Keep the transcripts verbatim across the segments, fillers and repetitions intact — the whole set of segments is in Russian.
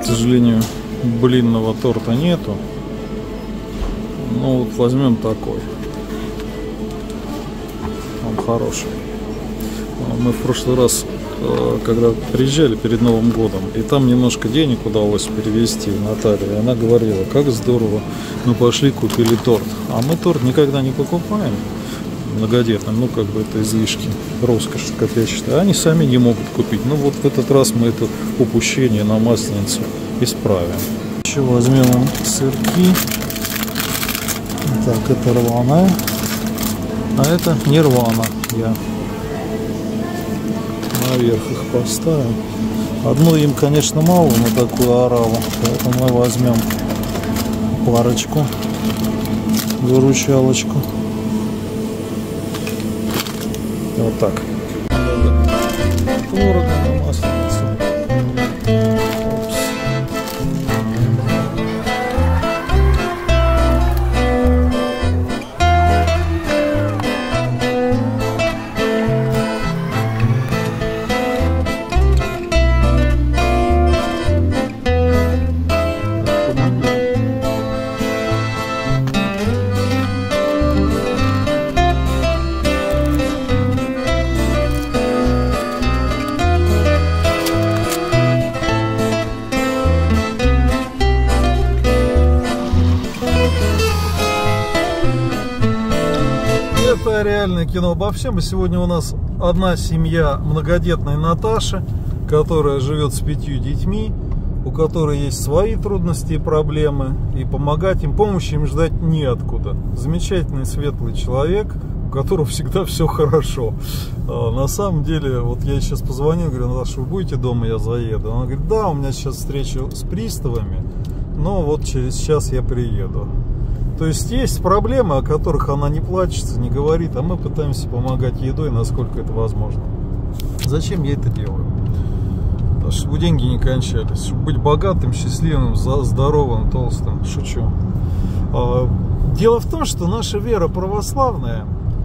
сожалению, блинного торта нету. Ну вот возьмем такой. Он хороший. Мы в прошлый раз, когда приезжали перед Новым годом, и там немножко денег удалось перевести Наталье, она говорила, как здорово, мы пошли купили торт. А мы торт никогда не покупаем многодетным, ну как бы это излишки, роскошь, как я считаю. Они сами не могут купить. Ну вот в этот раз мы это упущение на Масленицу исправим. Еще возьмем сырки. Так, это рваная, а это не рвана. Я наверх их поставим. Одну им, конечно, мало на такую ораву, поэтому мы возьмем парочку, выручалочку. Вот так. Творог на Масленицу. Реальное кино обо всем. И сегодня у нас одна семья многодетной Наташи, которая живет с пятью детьми, у которой есть свои трудности и проблемы, и помогать им, помощи им ждать неоткуда. Замечательный, светлый человек, у которого всегда все хорошо. А на самом деле, вот я сейчас позвонил, говорю, Наташа, вы будете дома, я заеду? Она говорит, да, у меня сейчас встреча с приставами, но вот через час я приеду. То есть есть проблемы, о которых она не плачется, не говорит, а мы пытаемся помогать едой, насколько это возможно. Зачем я это делаю? Потому что чтобы деньги не кончались, чтобы быть богатым, счастливым, здоровым, толстым. Шучу. Дело в том, что наша вера православная,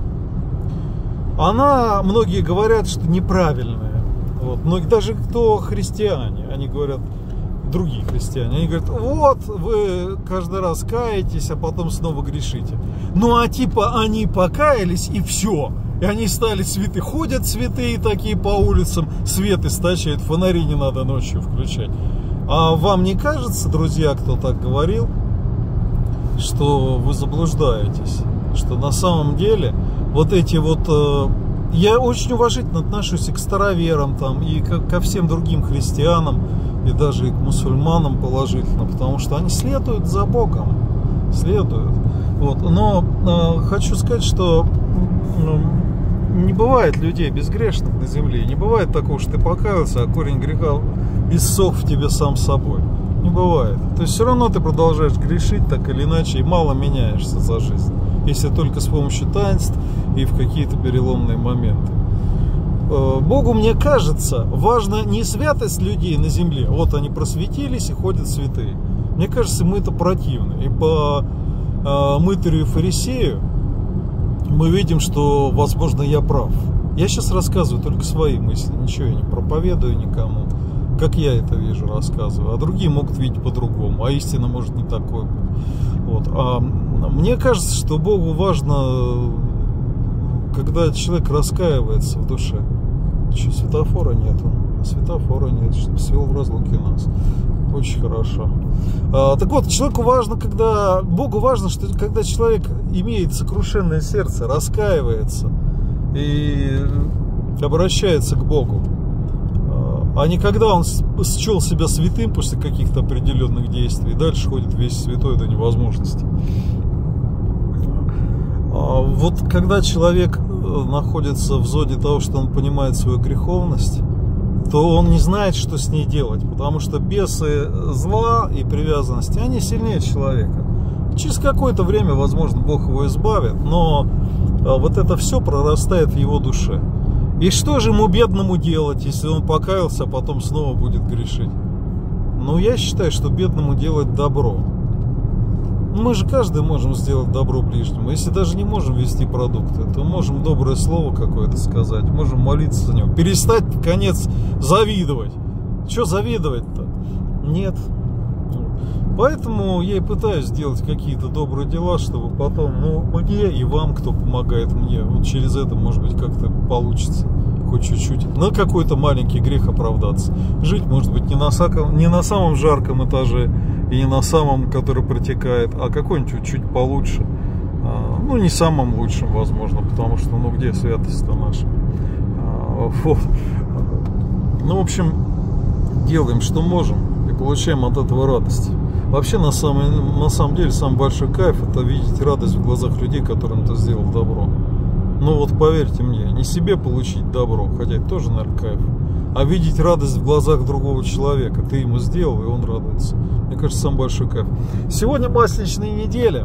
она, многие говорят, что неправильная. Вот. Многие, даже кто христиане, они говорят, другие христиане, они говорят, вот вы каждый раз каетесь, а потом снова грешите. Ну а типа они покаялись и все, и они стали святы, ходят святые такие по улицам, свет источают, фонари не надо ночью включать. А вам не кажется, друзья, кто так говорил, что вы заблуждаетесь, что на самом деле вот эти вот... Я очень уважительно отношусь и к староверам там, и ко, ко всем другим христианам, и даже и к мусульманам положительно, потому что они следуют за Богом, следуют. Вот. Но э, хочу сказать, что э, не бывает людей безгрешных на земле, не бывает такого, что ты покаялся, а корень греха иссох в тебе сам собой. Не бывает. То есть все равно ты продолжаешь грешить так или иначе, и мало меняешься за жизнь, если только с помощью таинств и в какие-то переломные моменты. Богу, мне кажется, важна не святость людей на земле. Вот они просветились и ходят святые. Мне кажется, мы это противно. И по э, мытарю и фарисею мы видим, что, возможно, я прав. Я сейчас рассказываю только свои мысли, ничего я не проповедую никому. Как я это вижу, рассказываю. А другие могут видеть по-другому. А истина может не такой быть. Вот. А мне кажется, что Богу важно, когда человек раскаивается в душе. Что, светофора нету? Светофора нет, чтобы свел в разлуке нас. Очень хорошо. А, так вот, человеку важно, когда... Богу важно, что когда человек имеет сокрушенное сердце, раскаивается и обращается к Богу, а не когда он счел себя святым после каких-то определенных действий, и дальше ходит весь святой до невозможности. А вот когда человек находится в зоне того, что он понимает свою греховность, то он не знает, что с ней делать, потому что бесы зла и привязанности, они сильнее человека. Через какое-то время, возможно, Бог его избавит, но вот это все прорастает в его душе. И что же ему, бедному, делать, если он покаялся, а потом снова будет грешить? Ну, я считаю, что бедному делать добро. Мы же каждый можем сделать добро ближнему. Если даже не можем вести продукты, то можем доброе слово какое-то сказать, можем молиться за него. Перестать, наконец, завидовать. Что завидовать-то? Нет. Поэтому я и пытаюсь сделать какие-то добрые дела, чтобы потом, ну, мне и вам, кто помогает мне, вот через это, может быть, как-то получится хоть чуть-чуть на какой-то маленький грех оправдаться. Жить, может быть, не на, саком, не на самом жарком этаже и не на самом, который протекает, а какой-нибудь чуть получше. Ну, не самым лучшим, возможно, потому что, ну, где святость-то наша? Вот. Ну, в общем, делаем, что можем, и получаем от этого радость. Вообще, на самом, на самом деле, самый большой кайф — это видеть радость в глазах людей, которым ты сделал добро. Ну вот поверьте мне, не себе получить добро, хотя это тоже, наверное, кайф, а видеть радость в глазах другого человека. Ты ему сделал, и он радуется. Мне кажется, самый большой кайф. Сегодня масленичная неделя,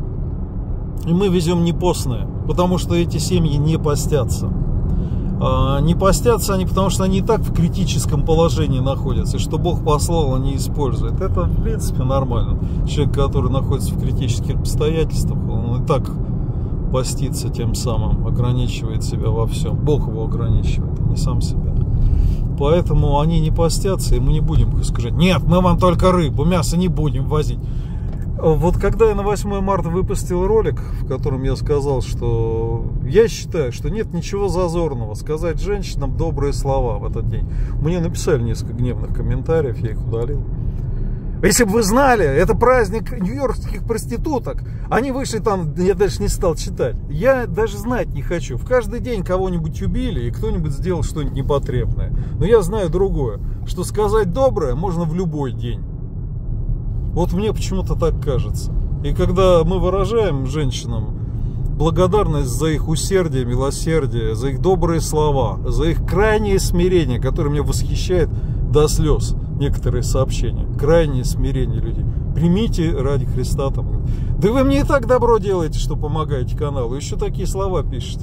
и мы везем не постное, потому что эти семьи не постятся. А, не постятся они, потому что они и так в критическом положении находятся, и что Бог послал, они используют. Это, в принципе, нормально. Человек, который находится в критических обстоятельствах, он и так постится, тем самым ограничивает себя во всем. Бог его ограничивает, а не сам себя. Поэтому они не постятся, и мы не будем их сказать: нет, мы вам только рыбу, мясо не будем возить. Вот когда я на восьмое марта выпустил ролик, в котором я сказал, что я считаю, что нет ничего зазорного сказать женщинам добрые слова в этот день. Мне написали несколько гневных комментариев, я их удалил. Если бы вы знали, это праздник нью-йоркских проституток. Они вышли там, я даже не стал читать. Я даже знать не хочу. В каждый день кого-нибудь убили, и кто-нибудь сделал что-нибудь непотребное. Но я знаю другое, что сказать доброе можно в любой день. Вот мне почему-то так кажется. И когда мы выражаем женщинам благодарность за их усердие, милосердие, за их добрые слова, за их крайнее смирение, которое меня восхищает до слез, некоторые сообщения, крайнее смирение людей. Примите ради Христа там. Да вы мне и так добро делаете, что помогаете каналу. Еще такие слова пишете.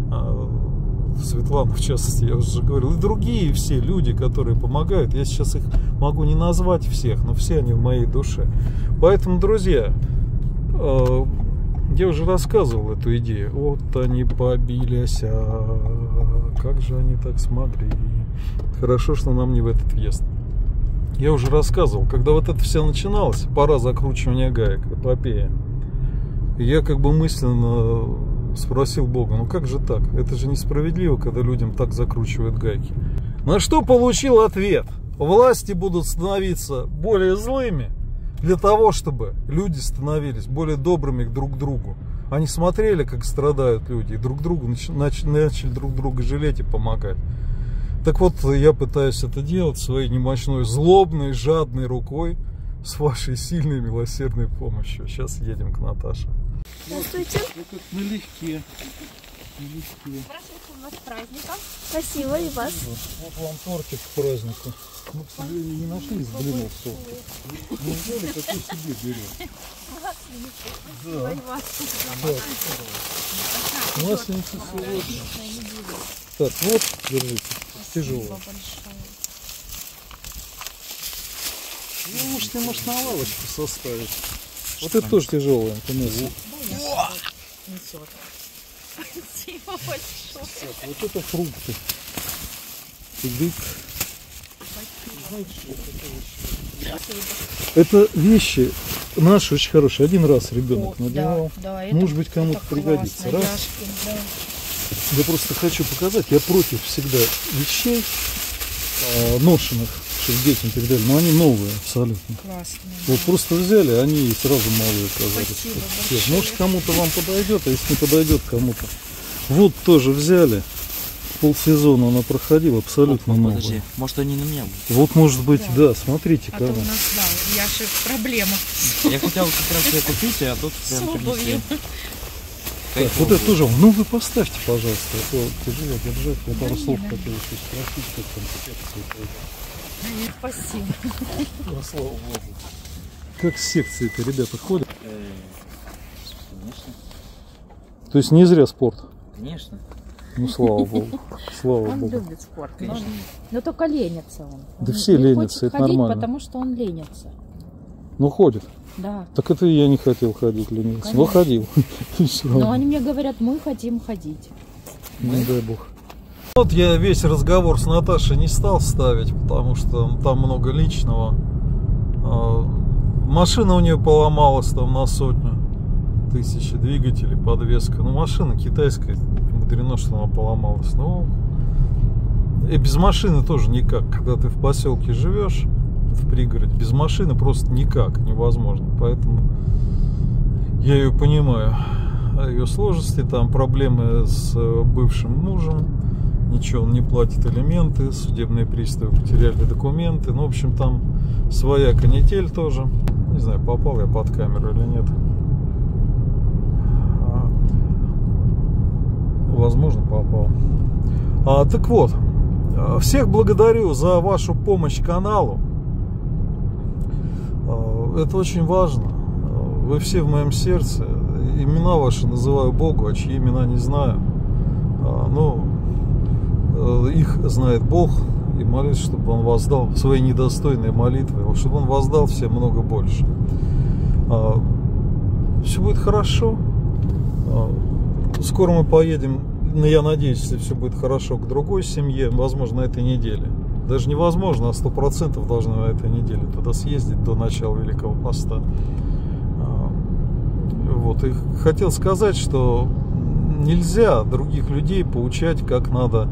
Светлана, в частности, я уже говорил, и другие все люди, которые помогают. Я сейчас их могу не назвать всех, но все они в моей душе. Поэтому, друзья, я уже рассказывал эту идею. Вот они побились, а как же они так смогли. Хорошо, что нам не в этот въезд. Я уже рассказывал, когда вот это все начиналось, пора закручивания гаек, эпопея, я как бы мысленно спросил Бога: ну как же так? Это же несправедливо, когда людям так закручивают гайки. На что получил ответ: власти будут становиться более злыми для того, чтобы люди становились более добрыми друг к другу. Они смотрели, как страдают люди, и друг другу начали, начали друг друга жалеть и помогать. Так вот, я пытаюсь это делать своей немощной, злобной, жадной рукой, с вашей сильной, милосердной помощью. Сейчас едем к Наташе. Здравствуйте. Вы как налегке. Налегке. Здравствуйте, вас с праздником. Спасибо, и вас. Вот вам тортик к празднику. Мы, к сожалению, не нашли из блинов сорта. Мы взяли, какой себе берем. Да. Да. Масленица сегодня. Так, вот, держите. Тяжело. Ну, можете, может, на лавочку составить. Вот это тоже тяжелое. Вот это фрукты. Тыдык. Это вещи наши очень хорошие. Один раз ребенок надевал. Да, да, может быть, кому-то пригодится. Раз. Яшкин, да. Я просто хочу показать. Я против всегда вещей э, ношенных, чтобы детям передали. Но они новые абсолютно. Классные. Вот да. Просто взяли, они сразу малые оказались. Может, кому-то вам подойдет, а если не подойдет кому-то. Вот тоже взяли. Полсезона она проходила, абсолютно вот, новая. Подожди, может они на меня будут? Вот может быть, да, да смотрите. А то у нас, да, Яши проблема. Я хотел как раз ее купить, а тут прям принесли. Так, вот это тоже. Ну вы поставьте, пожалуйста, а то тяжело держать. Я пару слов хотел еще спросить, как там Спасибо. Ну, слава Богу. Как с секции-то ребята ходят? Конечно. То есть не зря спорт? Конечно. Ну, слава Богу. Слава Он Богу. любит спорт. Но, но только ленится он. Да он все не ленятся, хочет это ходить, нормально. Потому что он ленится. Ну, ходит. Да. Так это я не хотел ходить, лениться. Но ходил. Но они мне говорят: мы хотим ходить. Не дай Бог. Вот я весь разговор с Наташей не стал ставить, потому что там много личного. Машина у нее поломалась там на сотню тысяч двигателей, подвеска. Ну, машина китайская, мудрено, что она поломалась. Ну, и без машины тоже никак. Когда ты в поселке живешь, в пригороде, без машины просто никак невозможно. Поэтому я ее понимаю. Ее сложности, там проблемы с бывшим мужем, ничего, он не платит алименты, судебные приставы потеряли документы. Ну, в общем, там своя канитель тоже. Не знаю, попал я под камеру или нет. Возможно, попал. А, так вот, всех благодарю за вашу помощь каналу. Это очень важно. Вы все в моем сердце. Имена ваши называю Богу, а чьи имена не знаю. Но их знает Бог. И молюсь, чтобы Он воздал свои недостойные молитвы, чтобы Он воздал всем много больше. Все будет хорошо. Скоро мы поедем, я надеюсь, если все будет хорошо, к другой семье, возможно, на этой неделе. Даже невозможно, а сто процентов должны на этой неделе туда съездить до начала Великого Поста. Вот. И хотел сказать, что нельзя других людей поучать, как надо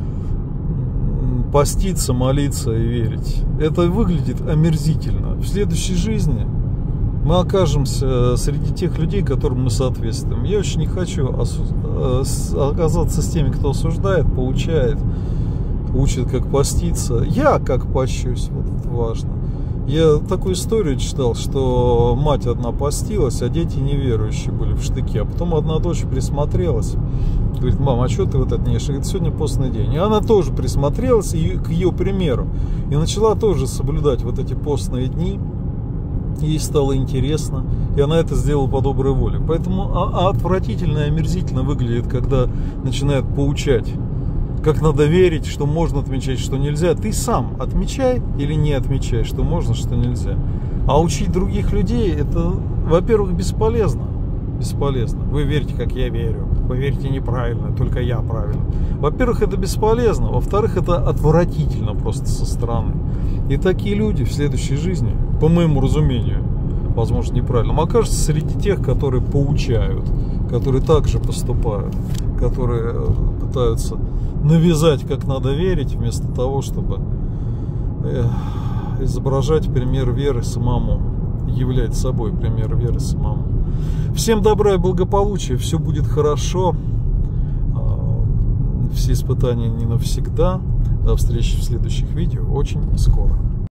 поститься, молиться и верить. Это выглядит омерзительно. В следующей жизни мы окажемся среди тех людей, которым мы соответствуем. Я очень не хочу оказаться с теми, кто осуждает, поучает, учит, как поститься. Я как пощусь, вот это важно. Я такую историю читал, что мать одна постилась, а дети неверующие были в штыке. А потом одна дочь присмотрелась. Говорит: мама, а что ты вот это не ешь? Говорит: сегодня постный день. И она тоже присмотрелась и, к ее примеру. И начала тоже соблюдать вот эти постные дни. Ей стало интересно. И она это сделала по доброй воле. Поэтому а, а отвратительно и омерзительно выглядит, когда начинают поучать, как надо верить, что можно отмечать, что нельзя. Ты сам отмечай или не отмечай, что можно, что нельзя. А учить других людей, это, во-первых, бесполезно. Бесполезно. Вы верите, как я верю. Вы верите неправильно, только я правильно. Во-первых, это бесполезно. Во-вторых, это отвратительно просто со стороны. И такие люди в следующей жизни, по моему разумению, возможно, неправильно, окажутся среди тех, которые поучают, которые также поступают, которые пытаются навязать, как надо верить, вместо того, чтобы изображать пример веры самому, являть собой пример веры самому. Всем добра и благополучия, все будет хорошо, все испытания не навсегда. До встречи в следующих видео очень скоро.